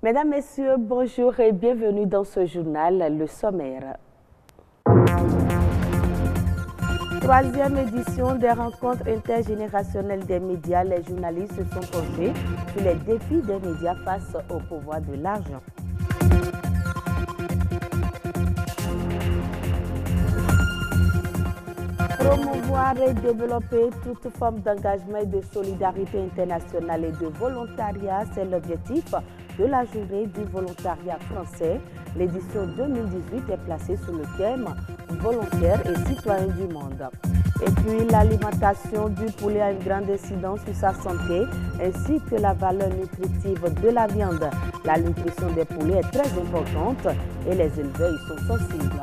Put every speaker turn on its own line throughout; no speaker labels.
Mesdames, Messieurs, bonjour et bienvenue dans ce journal, le sommaire. Troisième édition des rencontres intergénérationnelles des médias, les journalistes se sont penchés sur les défis des médias face au pouvoir de l'argent. Promouvoir et développer toute forme d'engagement et de solidarité internationale et de volontariat, c'est l'objectif de la journée du volontariat français. L'édition 2018 est placée sous le thème « Volontaires et citoyens du monde ». Et puis l'alimentation du poulet a une grande incidence sur sa santé, ainsi que la valeur nutritive de la viande. La nutrition des poulets est très importante et les éleveurs y sont sensibles.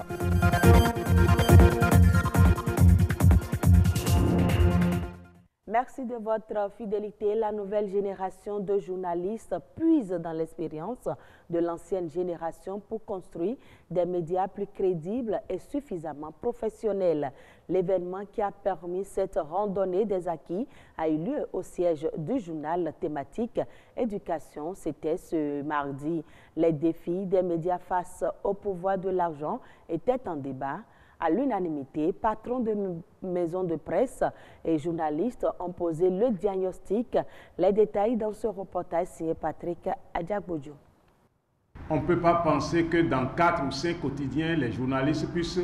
Merci de votre fidélité. La nouvelle génération de journalistes puise dans l'expérience de l'ancienne génération pour construire des médias plus crédibles et suffisamment professionnels. L'événement qui a permis cette randonnée des acquis a eu lieu au siège du journal thématique Éducation. C'était ce mardi. Les défis des médias face au pouvoir de l'argent étaient en débat. À l'unanimité, patrons de maisons de presse et journalistes ont posé le diagnostic. Les détails dans ce reportage signé Patrick Adjabodjo.
On ne peut pas penser que dans 4 ou 5 quotidiens, les journalistes puissent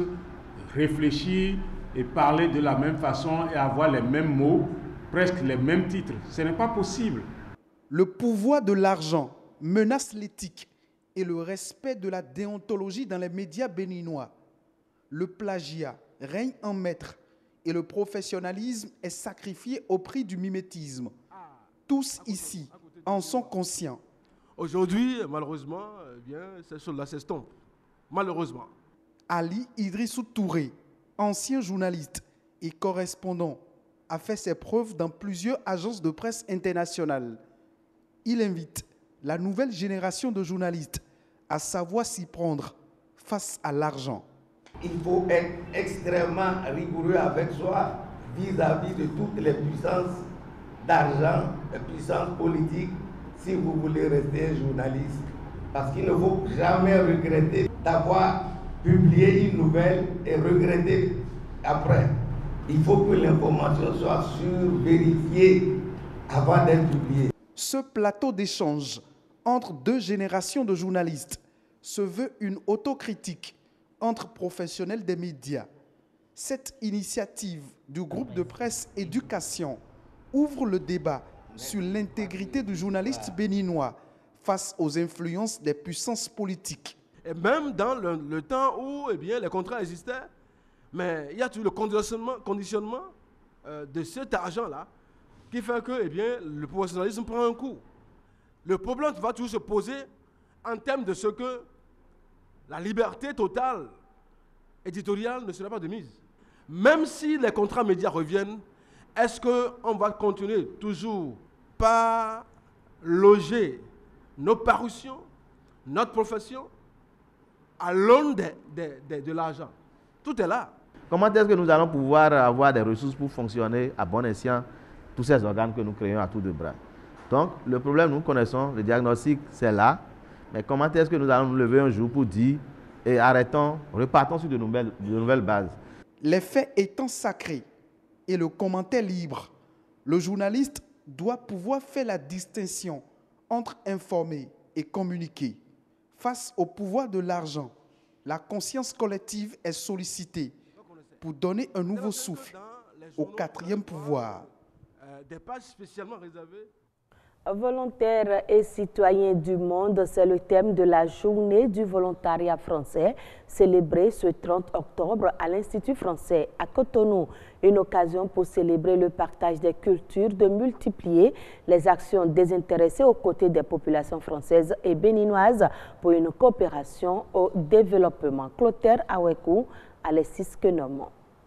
réfléchir et parler de la même façon et avoir les mêmes mots, presque les mêmes titres. Ce n'est pas possible.
Le pouvoir de l'argent menace l'éthique et le respect de la déontologie dans les médias béninois. Le plagiat règne en maître et le professionnalisme est sacrifié au prix du mimétisme. Tous ici en sont conscients.
Aujourd'hui, malheureusement, ces choses-là s'estompent. Malheureusement.
Ali Idrissou Touré, ancien journaliste et correspondant, a fait ses preuves dans plusieurs agences de presse internationales. Il invite la nouvelle génération de journalistes à savoir s'y prendre face à l'argent.
Il faut être extrêmement rigoureux avec soi vis-à-vis de toutes les puissances d'argent, les puissances politiques, si vous voulez rester journaliste. Parce qu'il ne faut jamais regretter d'avoir publié une nouvelle et regretter après. Il faut que l'information soit sûre, vérifiée avant d'être publiée.
Ce plateau d'échange entre deux générations de journalistes se veut une autocritique entre professionnels des médias. Cette initiative du groupe de presse Éducation ouvre le débat sur l'intégrité du journaliste béninois face aux influences des puissances politiques.
Et même dans le temps où les contrats existaient, mais il y a tout le conditionnement de cet argent-là qui fait que le professionnalisme prend un coup. Le problème va toujours se poser en termes de ce que la liberté totale éditoriale ne sera pas de mise. Même si les contrats médias reviennent, est-ce qu'on va continuer toujours par loger nos parutions, notre profession, à l'aune de l'argent? Tout est là.
Comment est-ce que nous allons pouvoir avoir des ressources pour fonctionner à bon escient tous ces organes que nous créons à tour de bras? Donc, le problème, nous connaissons, le diagnostic, c'est là. Mais comment est-ce que nous allons nous lever un jour pour dire et arrêtons, repartons sur de nouvelles bases?
Les faits étant sacrés et le commentaire libre, le journaliste doit pouvoir faire la distinction entre informer et communiquer. Face au pouvoir de l'argent, la conscience collective est sollicitée pour donner un nouveau souffle au quatrième pouvoir.
Des pages spécialement réservées.
Volontaires et citoyens du monde, c'est le thème de la journée du volontariat français, célébrée ce 30 octobre à l'Institut français à Cotonou. Une occasion pour célébrer le partage des cultures, de multiplier les actions désintéressées aux côtés des populations françaises et béninoises pour une coopération au développement. Clotaire Awekou, Alexis Kenom.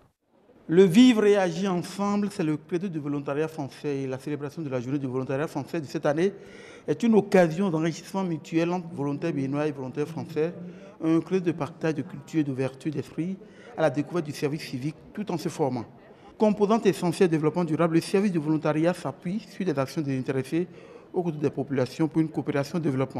Le vivre et agir ensemble, c'est le credo du volontariat français. Et la célébration de la journée du volontariat français de cette année est une occasion d'enrichissement mutuel entre volontaires béninois et volontaires français, un credo de partage de culture et d'ouverture d'esprit à la découverte du service civique tout en se formant. Composante essentielle du développement durable, le service du volontariat s'appuie sur des actions désintéressées aux côtés des populations pour une coopération de développement.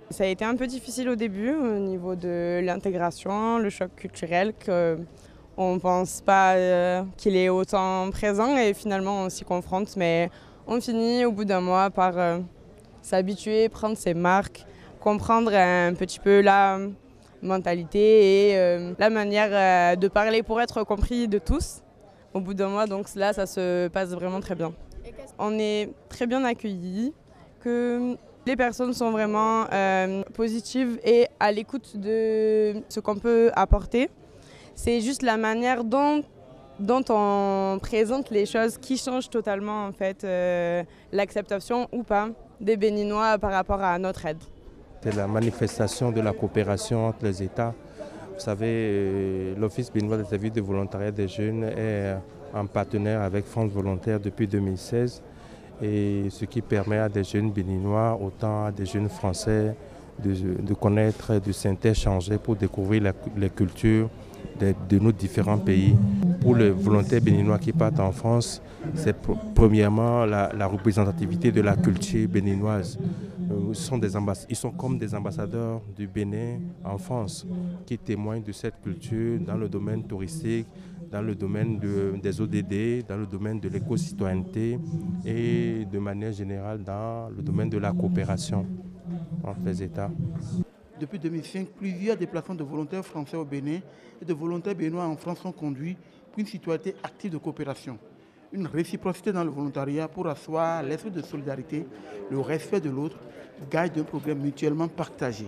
Ça a été un peu difficile au début au niveau de l'intégration, le choc culturel, qu'on ne pense pas qu'il est autant présent et finalement on s'y confronte. Mais on finit au bout d'un mois par s'habituer, prendre ses marques, comprendre un petit peu la mentalité et la manière de parler pour être compris de tous au bout d'un mois. Donc là, ça se passe vraiment très bien. On est très bien accueillis, que les personnes sont vraiment positives et à l'écoute de ce qu'on peut apporter. C'est juste la manière dont on présente les choses qui change totalement en fait l'acceptation ou pas des Béninois par rapport à notre aide.
C'est la manifestation de la coopération entre les États. Vous savez, l'Office béninois des services de volontariat des jeunes est en partenaire avec France Volontaire depuis 2016. Et ce qui permet à des jeunes béninois, autant à des jeunes français, de connaître, de s'interchanger pour découvrir les cultures de nos différents pays. Pour les volontaires béninois qui partent en France, c'est premièrement la représentativité de la culture béninoise. Ils sont comme des ambassadeurs du Bénin en France qui témoignent de cette culture dans le domaine touristique, dans le domaine des ODD, dans le domaine de l'éco-citoyenneté et de manière générale dans le domaine de la coopération entre les États.
Depuis 2005, plusieurs déplacements de volontaires français au Bénin et de volontaires béninois en France sont conduits pour une citoyenneté active de coopération. Une réciprocité dans le volontariat pour asseoir l'esprit de solidarité, le respect de l'autre, gage d'un progrès mutuellement partagé.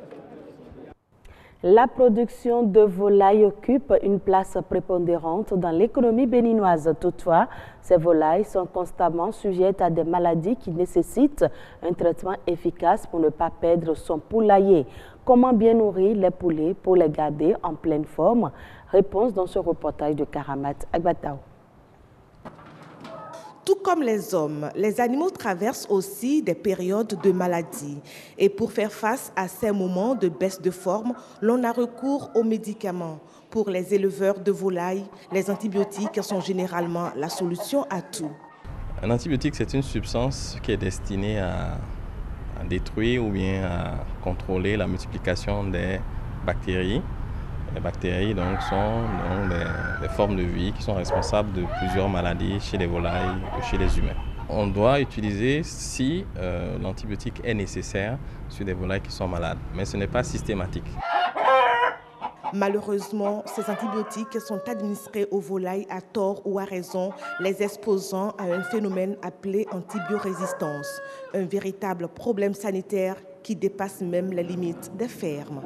La production de volailles occupe une place prépondérante dans l'économie béninoise. Toutefois, ces volailles sont constamment sujettes à des maladies qui nécessitent un traitement efficace pour ne pas perdre son poulailler. Comment bien nourrir les poulets pour les garder en pleine forme? Réponse dans ce reportage de Karamat Agbatao.
Tout comme les hommes, les animaux traversent aussi des périodes de maladie. Et pour faire face à ces moments de baisse de forme, l'on a recours aux médicaments. Pour les éleveurs de volailles, les antibiotiques sont généralement la solution à tout.
Un antibiotique, c'est une substance qui est destinée à détruire ou bien à contrôler la multiplication des bactéries. Les bactéries donc, sont des formes de vie qui sont responsables de plusieurs maladies chez les volailles et chez les humains. On doit utiliser si l'antibiotique est nécessaire sur des volailles qui sont malades, mais ce n'est pas systématique.
Malheureusement, ces antibiotiques sont administrés aux volailles à tort ou à raison, les exposant à un phénomène appelé antibiorésistance, un véritable problème sanitaire qui dépasse même les limites des fermes.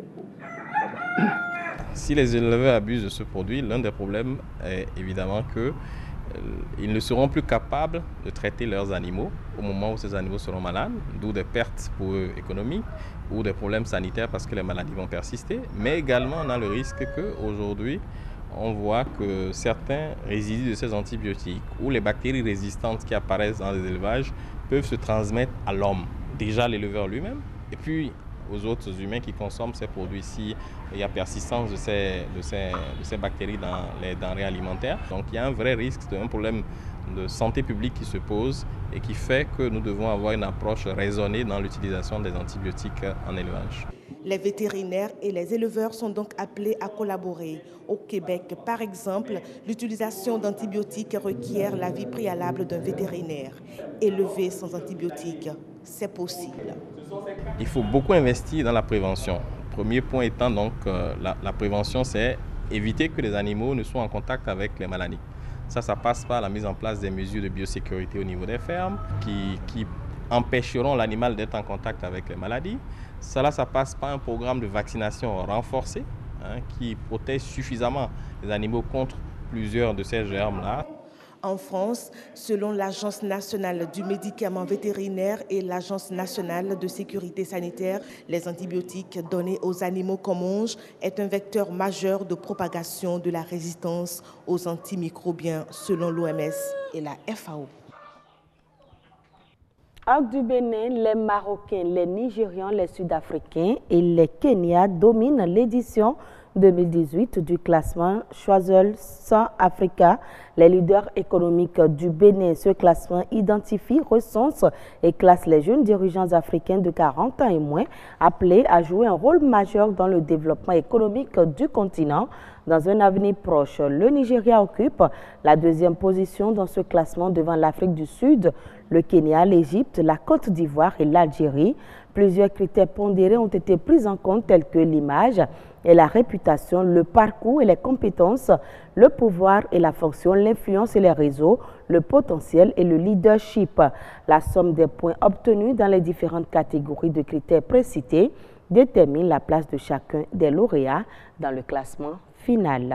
Si les éleveurs abusent de ce produit, l'un des problèmes est évidemment qu'ils ne seront plus capables de traiter leurs animaux au moment où ces animaux seront malades, d'où des pertes pour eux économiques ou des problèmes sanitaires parce que les maladies vont persister. Mais également, on a le risque qu'aujourd'hui, on voit que certains résidus de ces antibiotiques ou les bactéries résistantes qui apparaissent dans les élevages peuvent se transmettre à l'homme, déjà l'éleveur lui-même, et puis aux autres humains qui consomment ces produits si il y a persistance de ces bactéries dans les denrées alimentaires. Donc il y a un vrai risque, un problème de santé publique qui se pose et qui fait que nous devons avoir une approche raisonnée dans l'utilisation des antibiotiques en élevage.
Les vétérinaires et les éleveurs sont donc appelés à collaborer. Au Québec, par exemple, l'utilisation d'antibiotiques requiert l'avis préalable d'un vétérinaire. Élever sans antibiotiques, c'est possible.
Il faut beaucoup investir dans la prévention. Le premier point étant donc la prévention, c'est éviter que les animaux ne soient en contact avec les maladies. Ça passe par la mise en place des mesures de biosécurité au niveau des fermes qui empêcheront l'animal d'être en contact avec les maladies. Ça passe par un programme de vaccination renforcé qui protège suffisamment les animaux contre plusieurs de ces germes-là.
En France, selon l'Agence nationale du médicament vétérinaire et l'Agence nationale de sécurité sanitaire, les antibiotiques donnés aux animaux qu'on mange est un vecteur majeur de propagation de la résistance aux antimicrobiens, selon l'OMS et la FAO.
Hors du Bénin, les Marocains, les Nigérians, les Sud-Africains et les Kenyans dominent l'édition 2018 du classement Choiseul 100 Africa. Les leaders économiques du Bénin, ce classement identifie, recense et classe les jeunes dirigeants africains de 40 ans et moins appelés à jouer un rôle majeur dans le développement économique du continent. Dans un avenir proche, le Nigeria occupe la 2e position dans ce classement devant l'Afrique du Sud, le Kenya, l'Égypte, la Côte d'Ivoire et l'Algérie. Plusieurs critères pondérés ont été pris en compte tels que l'image et la réputation, le parcours et les compétences, le pouvoir et la fonction, l'influence et les réseaux, le potentiel et le leadership. La somme des points obtenus dans les différentes catégories de critères précités détermine la place de chacun des lauréats dans le classement final.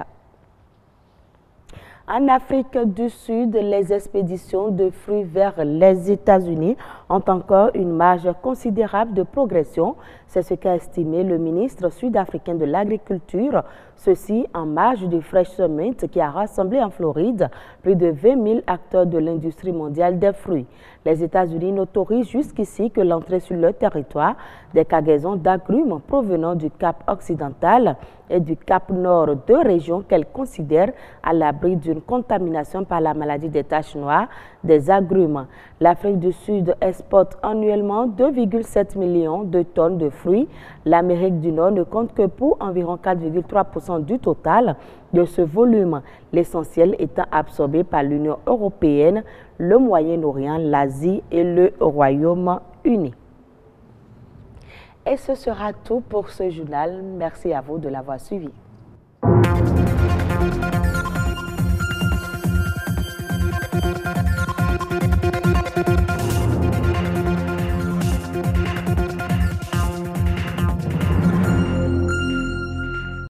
En Afrique du Sud, les expéditions de fruits vers les États-Unis ont encore une marge considérable de progression. C'est ce qu'a estimé le ministre sud-africain de l'Agriculture. Ceci en marge du Fresh Summit qui a rassemblé en Floride plus de 20 000 acteurs de l'industrie mondiale des fruits. Les États-Unis n'autorisent jusqu'ici que l'entrée sur leur territoire des cargaisons d'agrumes provenant du Cap occidental et du Cap Nord, 2 régions qu'elles considèrent à l'abri d'une contamination par la maladie des taches noires des agrumes. L'Afrique du Sud exporte annuellement 2,7 millions de tonnes de fruits. L'Amérique du Nord ne compte que pour environ 4,3% du total de ce volume, l'essentiel étant absorbé par l'Union européenne, le Moyen-Orient, l'Asie et le Royaume-Uni. Et ce sera tout pour ce journal. Merci à vous de l'avoir suivi.